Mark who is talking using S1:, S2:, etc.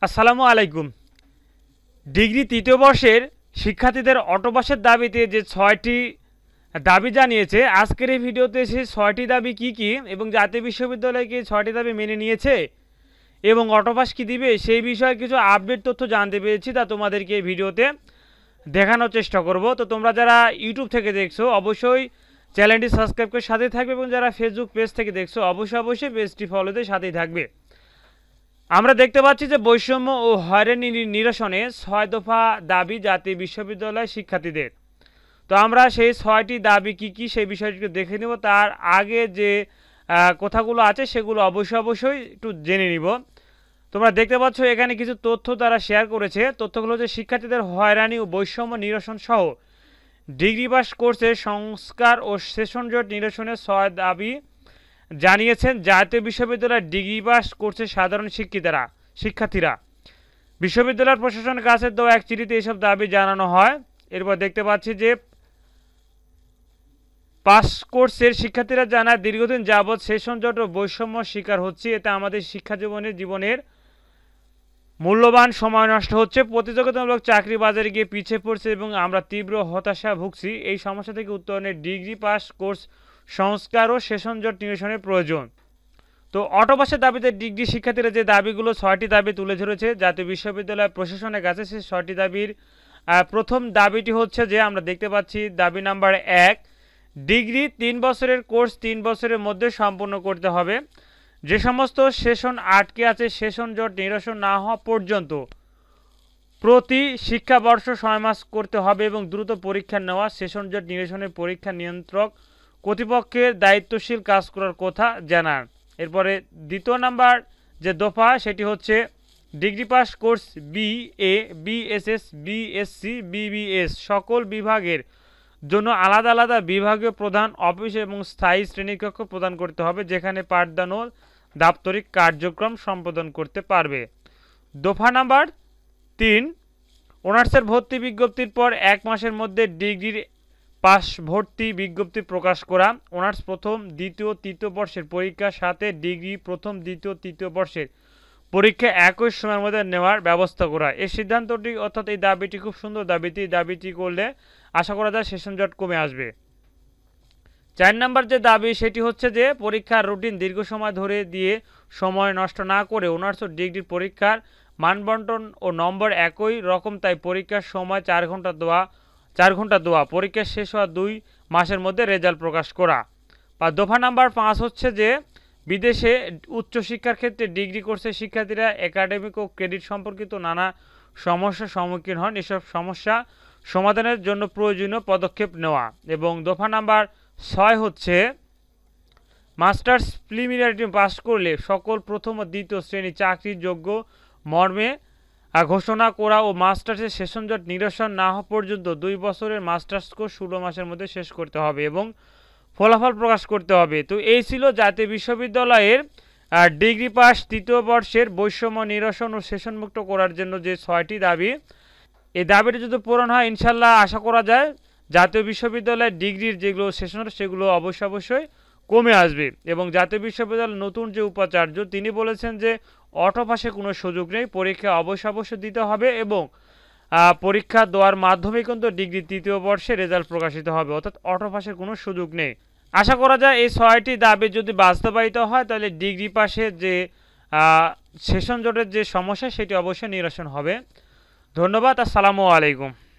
S1: আসসালামু আলাইকুম। ডিগ্রি তৃতীয় বর্ষের শিক্ষার্থীদের অটোপাসের দাবিতে যে ৬টি দাবি জানিয়েছে, আজকের এই ভিডিওতে সেই ৬টি দাবি কি কি এবং জাতীয় বিশ্ববিদ্যালয়কে ৬টি দাবি মেনে নিয়েছে এবং অটোপাস কি দিবে সেই বিষয়ে কিছু আপডেট তথ্য জানতে পেরেছি, তা তোমাদেরকে এই ভিডিওতে দেখানোর চেষ্টা করব। তো তোমরা যারা ইউটিউব থেকে দেখছো অবশ্যই চ্যানেলটি সাবস্ক্রাইব করে সাথেই থাকবে এবং যারা ফেসবুক পেজ থেকে দেখছো অবশ্যই পেজটি ফলোতে সাথেই থাকবে। আমরা দেখতে পাচ্ছি যে বৈষম্য ও হয়রানি নিরসনে ৬ দফা দাবি জাতীয় বিশ্ববিদ্যালয় শিক্ষার্থীদের। তো আমরা সেই ৬টি দাবি কি কি সেই বিষয়টি দেখে নেব। তার আগে যে কথাগুলো আছে সেগুলো অবশ্যই একটু জেনে নিব। তোমরা দেখতে পাচ্ছ এখানে কিছু তথ্য তারা শেয়ার করেছে। তথ্যগুলো হচ্ছে শিক্ষার্থীদের হয়রানি ও বৈষম্য নিরসন সহ ডিগ্রি পাস কোর্সের সংস্কার ও সেশন জট নিরসনের ৬ দাবি জানিয়েছেন জাতীয় বিশ্ববিদ্যালয়ের ডিগ্রি পাস কোর্সের সাধারণ শিক্ষার্থীরা। বিশ্ববিদ্যালয়ের প্রশাসনের কাছে দেওয়া এক চিঠিতে এসব দাবি জানানো হয়। এরপর দেখতে পাচ্ছি যে পাস কোর্সের শিক্ষার্থীরা জানায় দীর্ঘদিন যাবৎ সেশন জট ও বৈষম্য শিকার হচ্ছে। এতে আমাদের শিক্ষা জীবনের মূল্যবান সময় নষ্ট হচ্ছে, প্রতিযোগিতামূলক চাকরি বাজারে গিয়ে পিছিয়ে পড়ছে এবং আমরা তীব্র হতাশা ভুগছি। এই সমস্যা থেকে উত্তরণে ডিগ্রি পাস কোর্স সংস্কার ও সেশন জট নিরসনের প্রয়োজন। তো অটোপাসের দাবিতে ডিগ্রি শিক্ষার্থীরা যে দাবিগুলো ৬টি দাবি তুলে ধরেছে জাতীয় বিশ্ববিদ্যালয় প্রশাসনের কাছে, সেই ৬টি দাবির প্রথম দাবিটি হচ্ছে যে আমরা দেখতে পাচ্ছি দাবি নাম্বার ১, ডিগ্রি ৩ বছরের কোর্স ৩ বছরের মধ্যে সম্পন্ন করতে হবে। যে সমস্ত সেশন আটকে আছে সেশন জট নিরসন না হওয়া পর্যন্ত প্রতি শিক্ষাবর্ষ ৬ মাস করতে হবে এবং দ্রুত পরীক্ষা নেওয়া। সেশন জট নিরসনের পরীক্ষা নিয়ন্ত্রক কর্তৃপক্ষের দায়িত্বশীল কাজ করার কথা জানান। এরপরে দ্বিতীয় নাম্বার যে দফা সেটি হচ্ছে degree pass course BA, BSS, BSc, BBS সকল বিভাগের জন্য আলাদা বিভাগীয় প্রধান অফিস এবং স্থায়ী শ্রেণীকক্ষ প্রদান করতে হবে, যেখানে পাঠদান ও দাপ্তরিক কার্যক্রম সম্পাদন করতে পারবে। দফা নাম্বার ৩, অনার্সের ভর্তি বিজ্ঞপ্তির পর ১ মাসের মধ্যে ডিগ্রির পাস ভর্তি বিজ্ঞপ্তি প্রকাশ করা। অনার্স প্রথম, দ্বিতীয়, তৃতীয় বর্ষের পরীক্ষার সাথে ডিগ্রি প্রথম, দ্বিতীয়, তৃতীয় বর্ষের পরীক্ষা একই সময়ের মধ্যে নেওয়ার ব্যবস্থা করা। এই সিদ্ধান্তটি অর্থাৎ এই দাবিটি খুব সুন্দর দাবিটি করলে আশা করা যায় সেশন জট কমে আসবে। ৪ নম্বর যে দাবি সেটি হচ্ছে যে পরীক্ষার রুটিন দীর্ঘ সময় ধরে দিয়ে সময় নষ্ট না করে অনার্স ও ডিগ্রির পরীক্ষার মানবন্টন ও নম্বর একই রকম, তাই পরীক্ষার সময় 4 ঘন্টা দেওয়া, পরীক্ষা শেষ হওয়া 2 মাসের মধ্যে রেজাল্ট প্রকাশ করা। বা দফা নাম্বার 5 হচ্ছে যে বিদেশে উচ্চশিক্ষার ক্ষেত্রে ডিগ্রি কোর্সের শিক্ষার্থীরা একাডেমিক ও ক্রেডিট সম্পর্কিত নানা সমস্যার সম্মুখীন হন, এসব সমস্যা সমাধানের জন্য প্রয়োজনীয় পদক্ষেপ নেওয়া। এবং দফা নাম্বার 6 হচ্ছে মাস্টার্স প্রিলিমিনারি পাস করলে সকল প্রথম ও দ্বিতীয় শ্রেণী চাকরির যোগ্য মর্মে ঘোষণা করা ও মাস্টার্সের সেশন জট নিরসন না হওয়া পর্যন্ত 2 বছরের মাস্টার্স কোর্স 16 মাসের মধ্যে শেষ করতে হবে এবং ফলাফল প্রকাশ করতে হবে। তো এই ছিল জাতীয় বিশ্ববিদ্যালয়ের ডিগ্রি পাস তৃতীয় বর্ষের বৈষম্য নিরসন ও সেশনমুক্ত করার জন্য যে 6টি দাবি, এই দাবিটি যদি পূরণ হয় ইনশাল্লাহ আশা করা যায় জাতীয় বিশ্ববিদ্যালয়ের ডিগ্রির যেগুলো সেশন সেগুলো অবশ্যই কমে আসবে। এবং জাতীয় বিশ্ববিদ্যালয়ের নতুন যে উপাচার্য তিনি বলেছেন যে অটোপাসে কোনো সুযোগ নেই, পরীক্ষা অবশ্যই দিতে হবে এবং পরীক্ষা দেওয়ার মাধ্যমে কিন্তু ডিগ্রি তৃতীয় বর্ষে রেজাল্ট প্রকাশিত হবে, অর্থাৎ অটোপাসের কোনো সুযোগ নেই। আশা করা যায় এই 6টি দাবি যদি বাস্তবায়িত হয় তাহলে ডিগ্রি পাশে যে সেশন জটের যে সমস্যা সেটি অবশ্যই নিরসন হবে। ধন্যবাদ। আসসালামু আলাইকুম।